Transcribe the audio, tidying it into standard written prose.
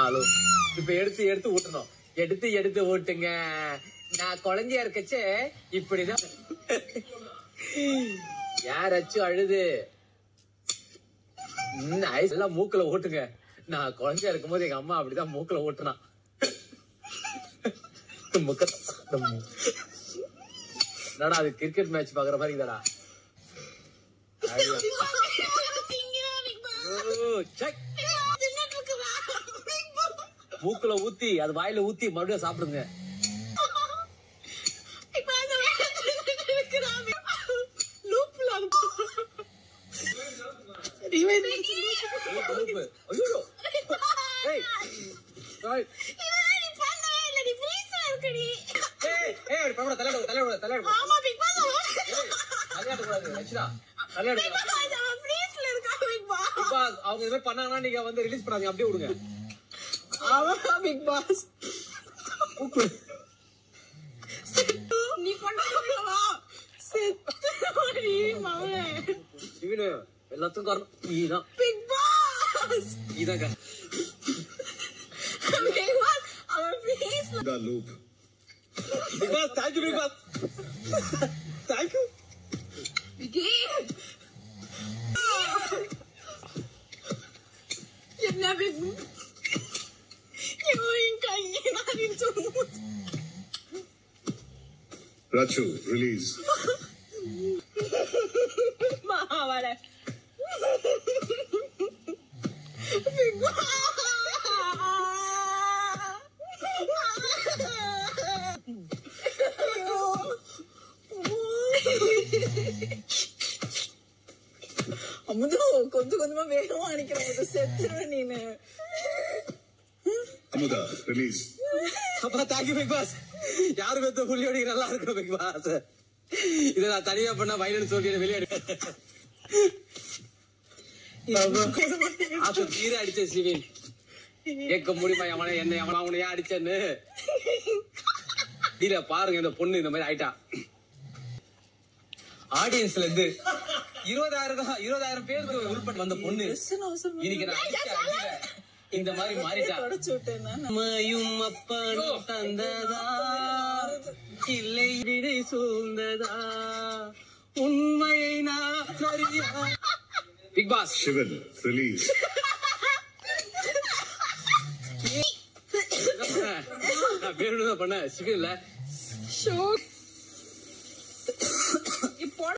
Hello இப்ப எடுத்து எடுத்து ஊட்டணும். எடுத்து எடுத்து ஊட்டுங்க. நான் குழந்தையா இருக்கச்சே இப்படிதான். யாராச்சும் அழுது எல்லாம் மூக்குல ஓட்டுங்க. நான் குழந்தையா இருக்கும் போது எங்க அம்மா அப்படிதான் மூக்குல ஓட்டுனா. என்னடா அது கிரிக்கெட் மேட்ச் பாக்குற மாதிரி இருந்தாடா. மூக்குல ஊத்தி அது வாயில ஊத்தி மறுபடியும் சாப்பிடுங்க. அவங்க இது பண்ணாங்கன்னா நீங்க வந்து ரிலீஸ் பண்ணாதீங்க, அப்படியே விடுங்க. பிக் பாஸ் நீ பண்ணவா இவனு எல்லாத்துக்கும் காரணம் நீதான். பிக் பாஸ் இதாங்க Bigg Boss. Thank you Bigg Boss, thank you. என்ன Rachu, release. Vale. அமுது கொஞ்சம் கொஞ்சமா வேகமா அடிக்கிற செத்துருவ நீனு. அமுதா, release. அப்பா தேங்க்யூ பிக் பாஸ். யாரு பெத்த புள்ளியோட நல்லா இருக்கும் பிக் பாஸ். இதை நான் தனியா பண்ண வயலுன்னு சொல்லி வெளியாடு தீர அடிச்ச சிவின் கேட்க முடியுமா? எவன என்ன எவனா உனையா அடிச்சேன்னு இல்ல. பாருங்க இந்த பொண்ணு இந்த மாதிரி ஆயிட்டா. ஆடியன்ஸ்ல இருந்து 20,000 பேருக்கு உள்பட்டு வந்த பொண்ணு இன்னைக்கு நான் இந்த மாதிரி மாறிட்டா. அம்மையும் அப்பனும் தந்ததா இல்லை விடை சூழ்ந்ததா உண்மையை நான் அறியா. Bigg Boss Sivan, release. வேணும்னு பண்ண சிவன் இல்ல.